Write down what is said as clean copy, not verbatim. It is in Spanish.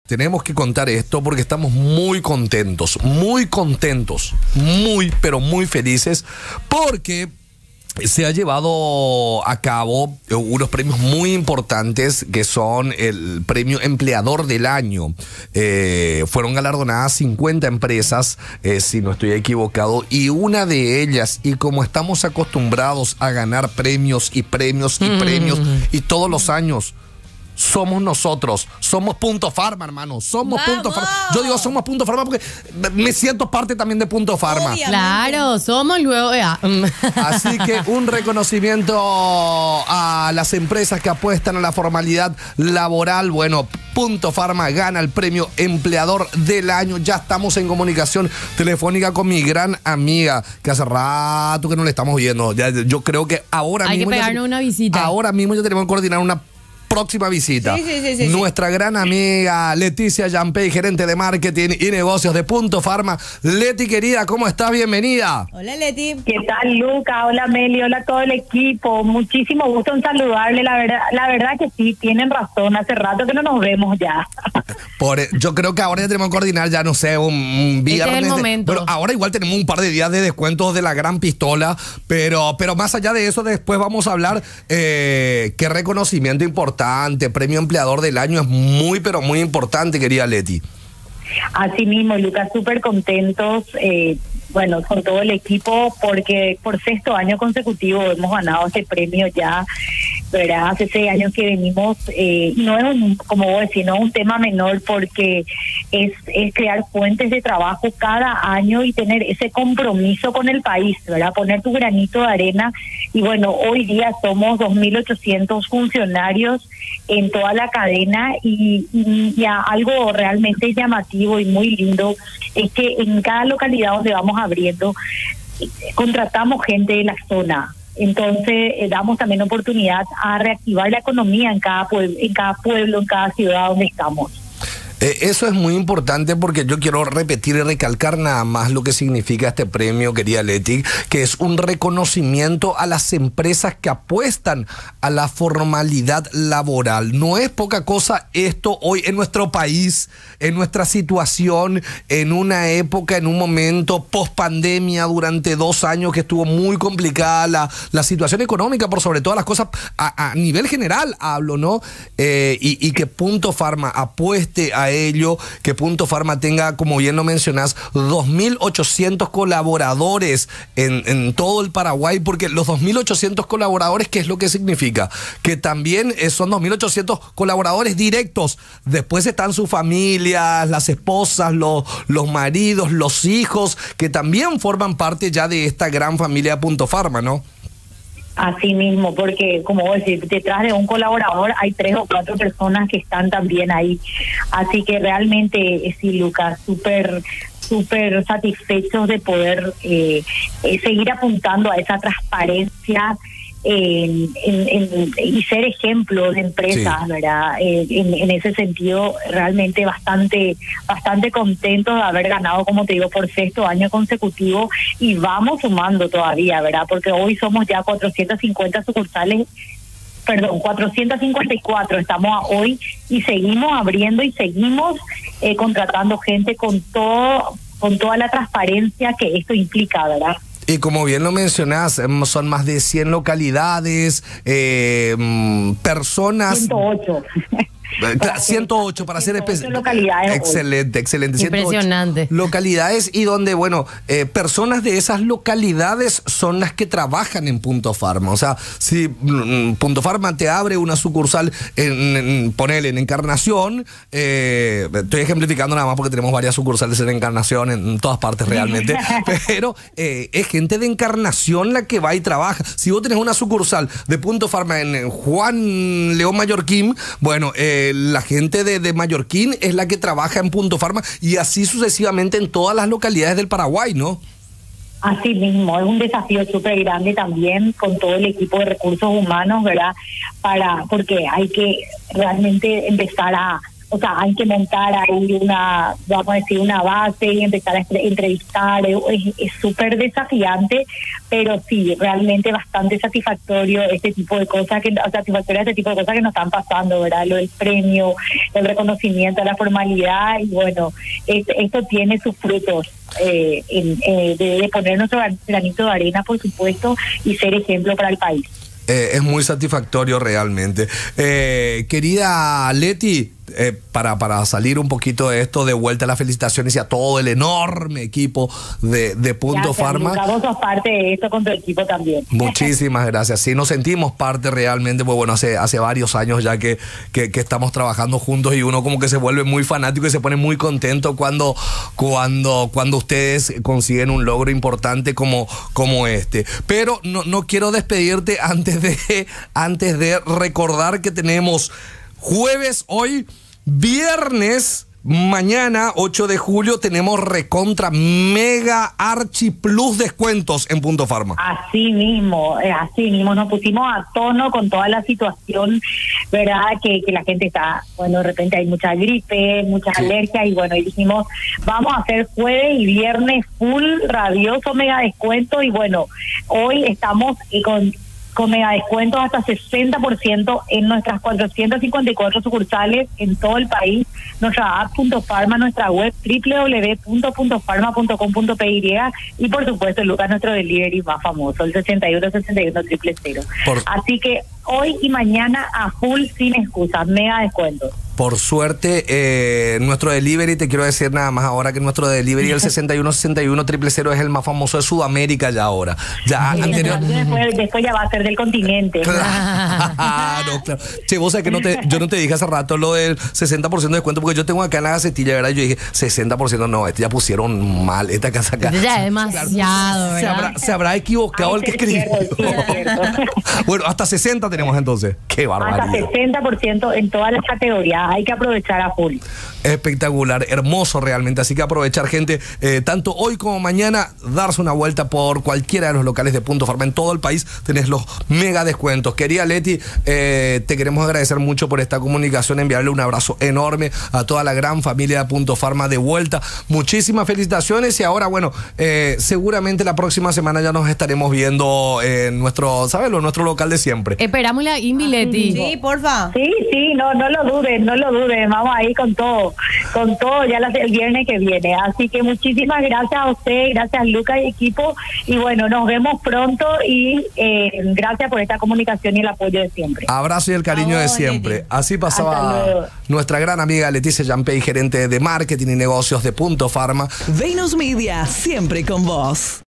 Tenemos que contar esto porque estamos muy contentos, muy, pero muy felices porque se ha llevado a cabo unos premios muy importantes que son el premio Empleador del Año. Fueron galardonadas 50 empresas, si no estoy equivocado, y una de ellas, y como estamos acostumbrados a ganar premios y todos los años, somos nosotros, somos Punto Pharma, hermano, somos Punto Pharma. Yo digo somos Punto Pharma porque me siento parte también de Punto Pharma. Claro, somos luego. Así que un reconocimiento a las empresas que apuestan a la formalidad laboral. Bueno, Punto Pharma gana el premio Empleador del Año. Ya estamos en comunicación telefónica con mi gran amiga, que hace rato que no le estamos viendo. Ya, yo creo que ahora hay mismo que pegarnos una visita. Ahora mismo ya tenemos que coordinar una próxima visita. Sí. Nuestra gran amiga Leticia Yampey, gerente de marketing y negocios de Punto Pharma. Leti, querida, ¿cómo estás? Bienvenida. Hola, Leti. ¿Qué tal, Luca? Hola, Meli. Hola a todo el equipo. Muchísimo gusto en saludarle. La verdad que sí, tienen razón. Hace rato que no nos vemos ya. Yo creo que ahora ya tenemos que coordinar, ya no sé, un viernes. Este es el momento. Bueno, ahora igual tenemos un par de días de descuentos de la gran pistola, pero más allá de eso, después vamos a hablar qué reconocimiento importante. Premio Empleador del Año es muy, pero muy importante, querida Leti. Así mismo, Lucas, súper contentos, bueno, con todo el equipo, porque por 6º año consecutivo hemos ganado este premio ya, ¿verdad? Hace 6 años que venimos, y no es como vos decís, no es un tema menor, porque es crear fuentes de trabajo cada año y tener ese compromiso con el país, ¿verdad? Poner tu granito de arena. Y bueno, hoy día somos 2.800 funcionarios en toda la cadena y algo realmente llamativo y muy lindo es que en cada localidad donde vamos abriendo contratamos gente de la zona. Entonces damos también oportunidad a reactivar la economía en cada pueblo, en cada ciudad donde estamos. Eso es muy importante porque yo quiero repetir y recalcar nada más lo que significa este premio, querida Leti, que es un reconocimiento a las empresas que apuestan a la formalidad laboral. No es poca cosa esto hoy en nuestro país, en nuestra situación, en una época, en un momento post pandemia, durante 2 años que estuvo muy complicada la situación económica, por sobre todas las cosas, a nivel general hablo, ¿no? Y que Punto Pharma apueste a ello, que Punto Pharma tenga, como bien lo mencionás, 2.800 colaboradores en todo el Paraguay, porque los 2.800 colaboradores, ¿qué es lo que significa? Que también son 2.800 colaboradores directos, después están sus familias, las esposas, los maridos, los hijos, que también forman parte ya de esta gran familia de Punto Pharma, ¿no? Así mismo, porque como vos decís, detrás de un colaborador hay 3 o 4 personas que están también ahí. Así que realmente, sí, Lucas, súper satisfechos de poder seguir apuntando a esa transparencia y ser ejemplo de empresas, sí, ¿verdad? En ese sentido, realmente bastante contentos de haber ganado, como te digo, por 6º año consecutivo, y vamos sumando todavía, ¿verdad? Porque hoy somos ya 450 sucursales, 454 estamos hoy, y seguimos abriendo y seguimos contratando gente con toda la transparencia que esto implica, ¿verdad? Y como bien lo mencionás, son más de 100 localidades, personas... 108. 108 para ser localidades. Excelente. Impresionante. Localidades, y donde, bueno, personas de esas localidades son las que trabajan en Punto Pharma. O sea, si Punto Pharma te abre una sucursal ponele en Encarnación, estoy ejemplificando nada más porque tenemos varias sucursales en Encarnación en todas partes realmente, pero es gente de Encarnación la que va y trabaja. Si vos tenés una sucursal de Punto Pharma en Juan León Mallorquín, bueno, la gente de Mallorquín es la que trabaja en Punto Pharma, y así sucesivamente en todas las localidades del Paraguay, ¿no? Así mismo, es un desafío súper grande también con todo el equipo de recursos humanos, ¿verdad? Porque hay que realmente empezar a o sea, hay que montar ahí una, vamos a decir, una base y empezar a entrevistar. Es súper desafiante, pero sí, realmente bastante satisfactorio este tipo de cosas que nos están pasando, ¿verdad? Lo del premio, el reconocimiento, la formalidad, y bueno, esto tiene sus frutos. De poner nuestro granito de arena, por supuesto, y ser ejemplo para el país. Es muy satisfactorio realmente. Querida Leti, para salir un poquito de esto, de vuelta a las felicitaciones y a todo el enorme equipo de Punto Pharma. Vos sos parte de esto con tu equipo también. Muchísimas gracias. Sí, nos sentimos parte realmente, pues bueno, hace varios años ya que estamos trabajando juntos, y uno como que se vuelve muy fanático y se pone muy contento cuando ustedes consiguen un logro importante como este. Pero no quiero despedirte antes de recordar que tenemos jueves hoy, viernes mañana 8 de julio tenemos recontra mega archi plus descuentos en Punto Pharma. Así mismo nos pusimos a tono con toda la situación, verdad, que la gente está, bueno, de repente hay mucha gripe, muchas alergias, y bueno, y dijimos, vamos a hacer jueves y viernes full rabioso mega descuento, y bueno, hoy estamos con mega descuentos hasta 60% en nuestras 454 sucursales en todo el país, nuestra app Punto Pharma, nuestra web www.puntopharma.com.py, y por supuesto, Lucas, nuestro delivery más famoso, el 6161-000. Así que hoy y mañana a full, sin excusas, mega descuentos. Por suerte, nuestro delivery, te quiero decir nada más ahora que nuestro delivery, el 6161-000, es el más famoso de Sudamérica ya ahora. Ya después ya va a ser del continente. Claro. Che, vos sabés que yo no te dije hace rato lo del 60% de descuento, porque yo tengo acá en la gacetilla, ¿verdad? Yo dije, 60%, no, ya pusieron mal esta casa acá. Ya es demasiado, ¿verdad? Se habrá equivocado el que escribió. Bueno, hasta 60 tenemos entonces. Qué barbaridad. Hasta 60% en todas las categorías. Hay que aprovechar a full. Espectacular, hermoso realmente. Así que aprovechar, gente, tanto hoy como mañana, darse una vuelta por cualquiera de los locales de Punto Pharma en todo el país. Tenés los mega descuentos. Querida Leti, te queremos agradecer mucho por esta comunicación, enviarle un abrazo enorme a toda la gran familia de Punto Pharma de vuelta. Muchísimas felicitaciones, y ahora, bueno, seguramente la próxima semana ya nos estaremos viendo en nuestro local de siempre. Esperamos la Invi, Leti. Sí, porfa. Sí, no lo duden, vamos ahí con todo ya el viernes que viene. Así que muchísimas gracias a usted, gracias Lucas y equipo, y bueno, nos vemos pronto, y gracias por esta comunicación y el apoyo de siempre. Abrazo y el cariño de siempre. Así pasaba nuestra gran amiga Leticia Yampey, gerente de marketing y negocios de Punto Pharma. Venus Media, siempre con vos.